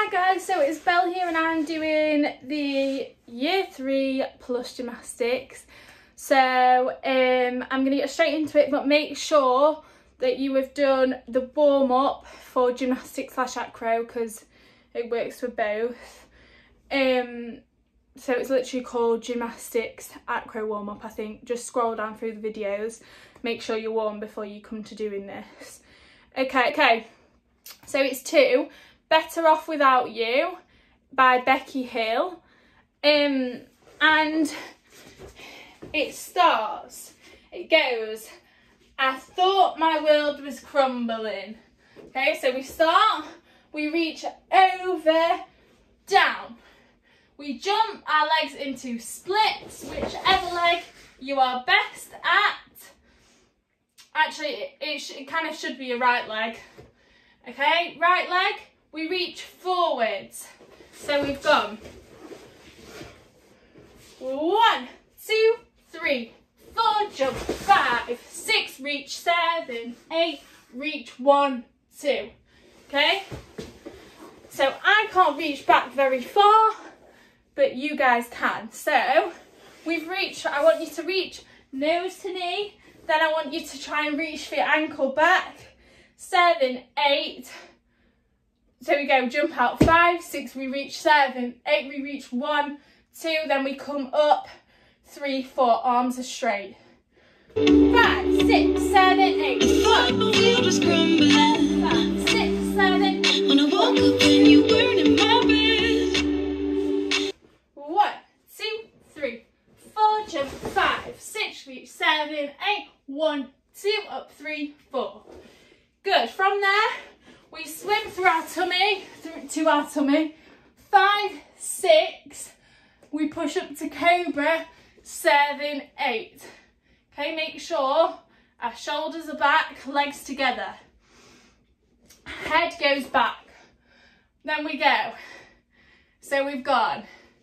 Hi guys, so it's Belle here and I'm doing the Year 3 Plus Gymnastics. So I'm going to get straight into it, but make sure that you have done the warm-up for gymnastics/acro because it works for both. So it's literally called gymnastics acro warm-up, I think. Just scroll down through the videos, make sure you're warm before you come to doing this. Okay, so it's 2 Better Off Without You by Becky Hill, and it goes, I thought my world was crumbling. Okay, so we start, we reach over, down. We jump our legs into splits, whichever leg you are best at. Actually, it kind of should be a right leg. Okay, right leg, we reach forwards. So we've gone 1, 2, 3, 4, jump, 5, 6, reach 7, 8, reach 1, 2. Okay, so I can't reach back very far, but you guys can. So we've reached, I want you to reach nose to knee, then I want you to try and reach for your ankle back. 7, 8. So we go jump out 5, 6, we reach 7, 8, we reach 1, 2, then we come up 3, 4, arms are straight. 5, 6, 7, 8, 1, 2, 3, 4, 5, 6, 7, 8. When I woke up and you weren't in my bed. 1, 2, 3, 4, jump 5, 6, reach 7, 8, 1, 2, up 3, 4. Good. From there, we swim through our tummy, to our tummy. 5, 6, we push up to cobra. 7, 8. Okay, make sure our shoulders are back, legs together. Head goes back. Then we go. So we've gone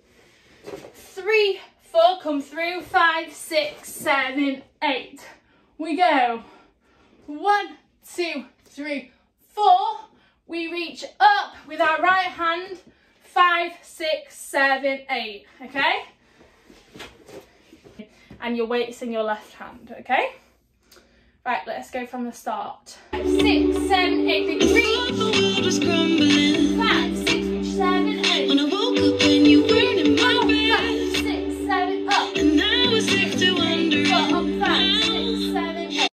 3, 4, come through. 5, 6, 7, 8. We go 1, 2, 3, 4. We reach up with our right hand. 5, 6, 7, 8. Okay? And your weight's in your left hand. Okay? Right, let's go from the start. 5, 6, 7, 8. Big reach. 5, 6, reach 7, 8. When I woke up and you weren't in my bed. 5, 6, 7, up. And I was left to wonder. 5, 6, 7, 8.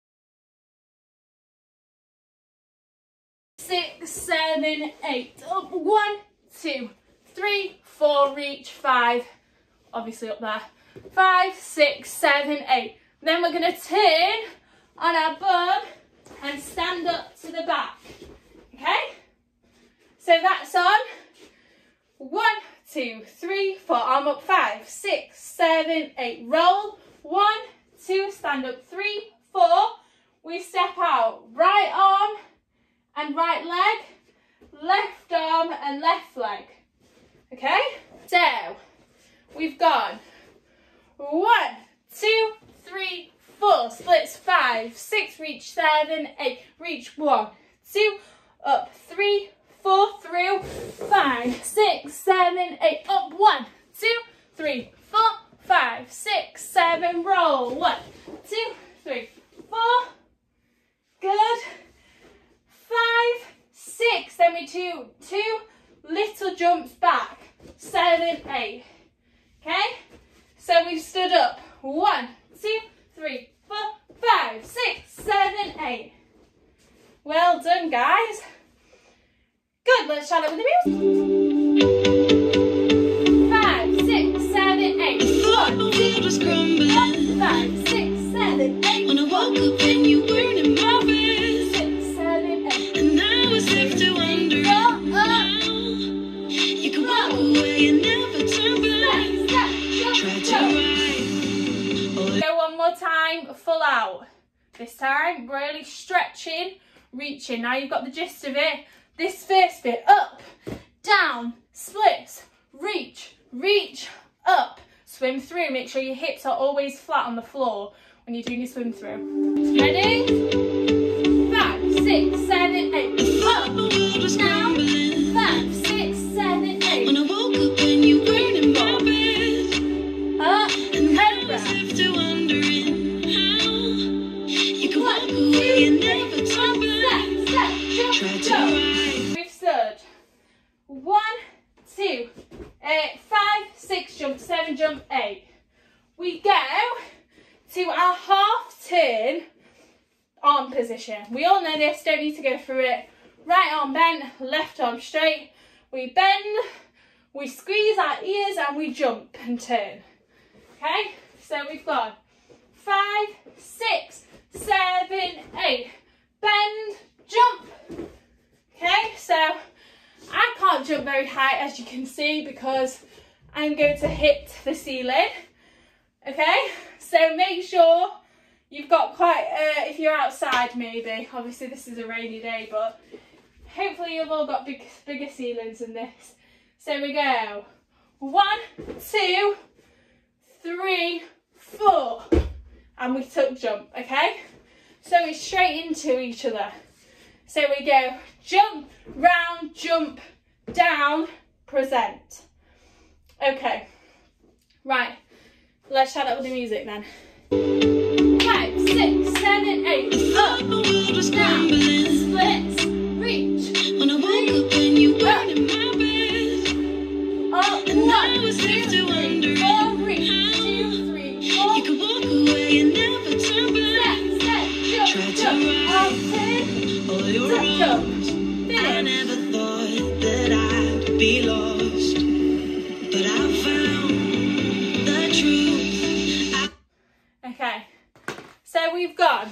6, 7, 8. Up 1, 2, 3, 4. Reach 5. Obviously up there. 5, 6, 7, 8. Then we're going to turn on our bum and stand up to the back. Okay? So that's on 1, 2, 3, 4. Arm up. 5, 6, 7, 8. Roll. 1, 2. Stand up. 3, 4. We step out. Right arm and right leg. Left arm and left leg. Okay? So we've gone 1, 2, 3, 4. Splits. 5, 6. Reach 7, 8. Reach 1, 2. Up 3, 4. Through 5, 6, 7, 8. Up 1, 2, 3, 4, 5, 6, 7. Roll. 1, 2, 3, 4. Good. 5, 6. Then we do 2 little jumps back. 7, 8. Okay? So we've stood up. 1, 2, 3, 4, 5, 6, 7, 8. Well done, guys. Good, let's shout it with the music. 5, 6, 7, 8. 1, 2, 3, 4, 5, 6, 7, 8. When I woke up and you weren't in my bed. 6, 7, 8. And I was left to wonder. You can walk away and never turn back. Try to ride. Go one more time, full out. This time, really stretching, reaching. Now you've got the gist of it. This first bit, up, down, splits, reach, reach, up, swim through. Make sure your hips are always flat on the floor when you're doing your swim through. Ready? 5, 6, 7, 8. Up, down, 5, 6, to our half turn arm position. We all know this, don't need to go through it. Right arm bent, left arm straight. We bend, we squeeze our ears and we jump and turn. Okay, so we've got 5, 6, 7, 8. Bend, jump. Okay, so I can't jump very high as you can see because I'm going to hit the ceiling. Okay, so make sure you've got quite, if you're outside maybe, obviously this is a rainy day, but hopefully you've all got bigger ceilings than this. So we go 1, 2, 3, 4, and we tuck jump, okay? So it's straight into each other. So we go jump, round, jump, down, present. Okay, right, let's try that with the music then. 5, 6, 7, 8, up, down, splits, reach. When I woke up and you weren't in my bed, up, and 1, 2, 3, 4, reach, 2, 3, 4. You could walk away and never turn back. Step, jump, up, turn, all your wrongs. I never thought that I'd be lost, but I found the truth. Okay, so we've gone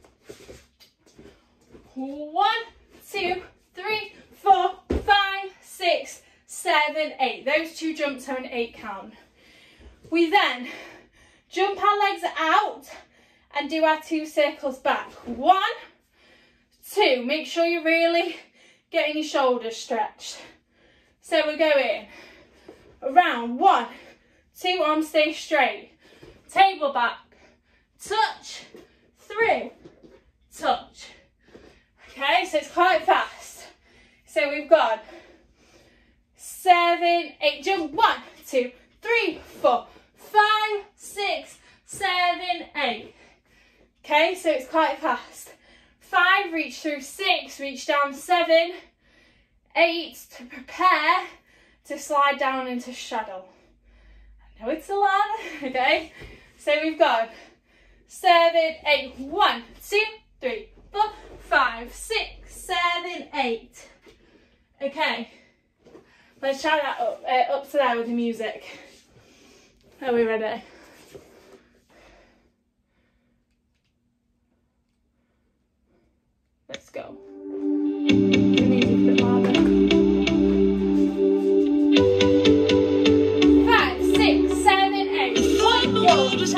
1, 2, 3, 4, 5, 6, 7, 8. Those two jumps are an 8 count. We then jump our legs out and do our 2 circles back. 1, 2. Make sure you're really getting your shoulders stretched. So we're going around 1, 2, arms stay straight. Table back, touch, through, touch. Okay, so it's quite fast. So we've got 7, 8, jump, 1, 2, 3, 4, 5, 6, 7, 8. Okay, so it's quite fast. 5, reach through, 6, reach down, 7, 8, to prepare to slide down into straddle. I know it's a lot, okay? So we've got 7, 8, 1, 2, 3, 4, 5, 6, 7, 8. Okay, let's try that up to there with the music. Are we ready? Let's go. The music a bit louder. 5, 6, 7, 8. Point your toes.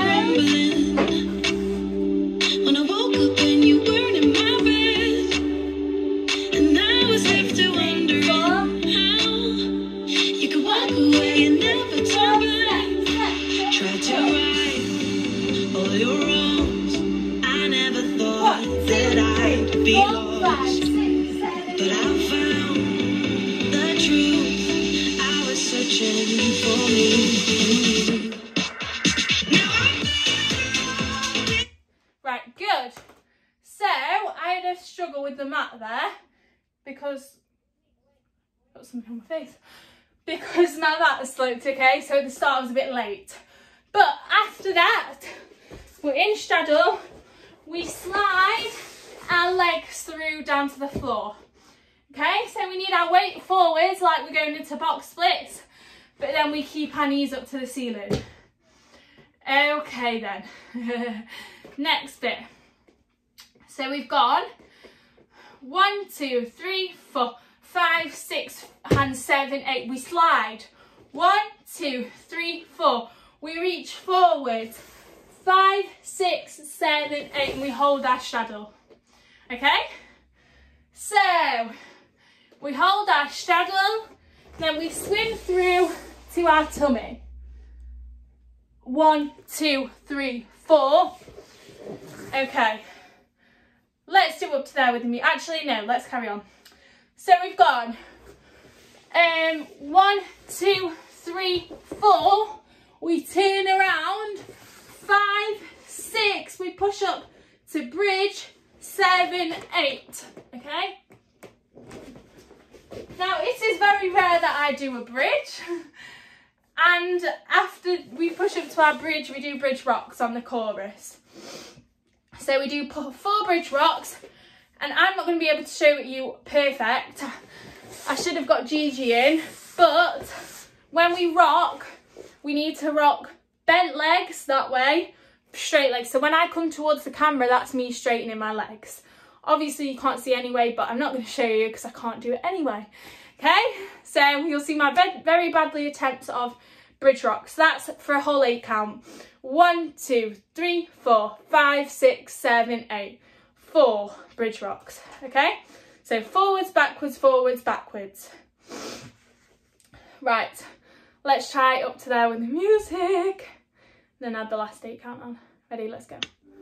When I woke up and you weren't in my bed, and I was left to wonder how you could walk away and never turn back. Tried to right all your wrongs. I never thought that I'd be lost, but I found the truth. I was searching for me. Right, good. So I had a struggle with the mat there because got something on my face. Because my mat has sloped, okay? So at the start I was a bit late. But after that, we're in straddle. We slide our legs through down to the floor. Okay, so we need our weight forwards like we're going into box splits, but then we keep our knees up to the ceiling. Okay then, next bit. So we've gone 1, 2, 3, 4, 5, 6, and 7, 8. We slide 1, 2, 3, 4. We reach forward 5, 6, 7, 8, and we hold our straddle. Okay, so we hold our straddle, then we swim through to our tummy. 1, 2, 3, 4. Okay, let's do up to there with me. Actually, no, let's carry on. So we've gone 1, 2, 3, 4. We turn around. 5, 6. We push up to bridge. 7, 8. Okay. Now it is very rare that I do a bridge. And after we push up to our bridge, we do bridge rocks on the chorus. So we do 4 bridge rocks, and I'm not going to be able to show you perfect. I should have got Gigi in, but when we rock, we need to rock bent legs that way, straight legs. So when I come towards the camera, that's me straightening my legs. Obviously you can't see anyway, but I'm not going to show you because I can't do it anyway. Okay, so you'll see my very badly attempts of bridge rocks. That's for a whole 8 count. 1, 2, 3, 4, 5, 6, 7, 8. 4 bridge rocks. Okay, so forwards, backwards. Right, let's try up to there with the music. Then add the last 8 count on. Ready, let's go.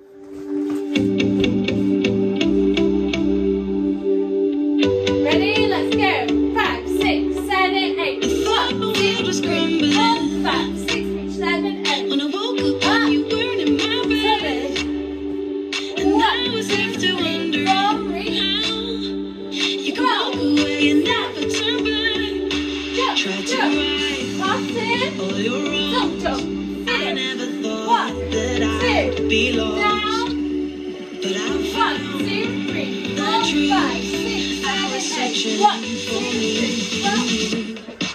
Ready, let's go. 5, 6, 7, 8. 1, 2, 3, 4, 5, 6, 7, 8. When I woke up and you weren't in my bed, and I was left to wonder how you could walk away and never turn back. Tried to right all your wrongs. I never thought that I'd be lost, but I found the truth. I was searching for me.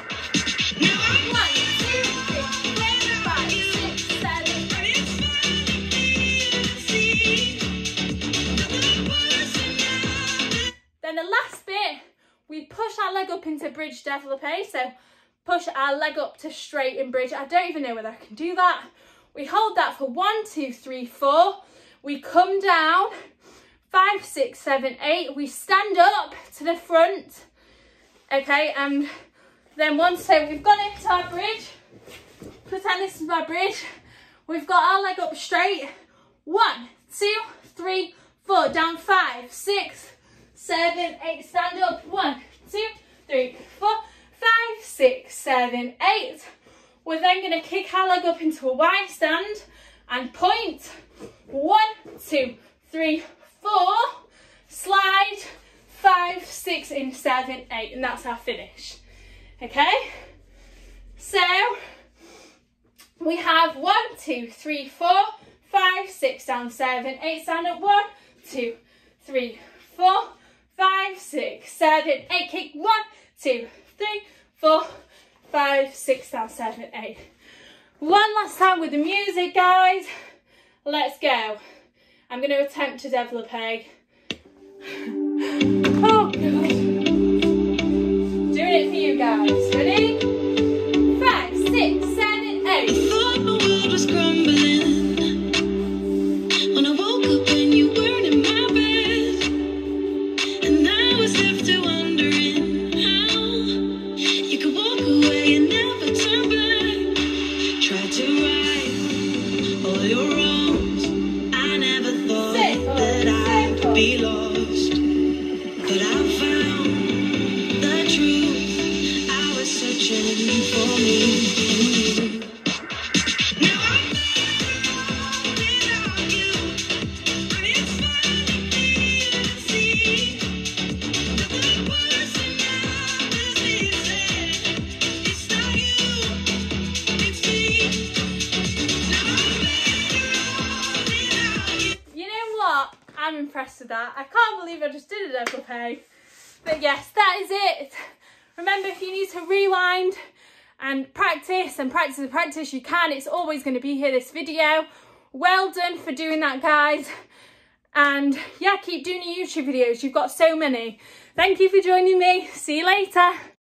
Then the last bit, we push our leg up into bridge développé. So push our leg up to straighten bridge. I don't even know whether I can do that. We hold that for 1, 2, 3, 4. We come down, 5, 6, 7, 8. We stand up to the front. Okay, and then once we've gone into our bridge, pretend this is my bridge. We've got our leg up straight. 1, 2, 3, 4. Down 5, 6, 7, 8. Stand up. 1, 2, 3, 4, 5, 6, 7, 8. We're then going to kick our leg up into a Y stand and point. 1, 2, 3, 4. Slide. 5, 6, and 7, 8. And that's our finish. Okay? So we have 1, 2, 3, 4, 5, 6, down 7, 8. Stand up. 1, 2, 3, 4, 5, 6, 7, 8. Kick. 1, 2, 3, 4, 5, 6, down 7, 8. One last time with the music, guys. Let's go. I'm going to attempt to développé. Oh, God. Doing it for you guys. Ready? 5, 6, 7, 8. I thought the world was crumbling when I woke up and you weren't in my bed, and I was left to wondering how you could walk away and never turn back. Tried to right all your wrongs. I never thought that I'd be lost, but I found the truth. I was searching for me. I'm impressed with that. I can't believe I just did a développé. But yes, that is it. Remember, if you need to rewind and practice and practice and practice, you can. It's always going to be here, this video. Well done for doing that, guys. And yeah, keep doing your YouTube videos. You've got so many. Thank you for joining me. See you later.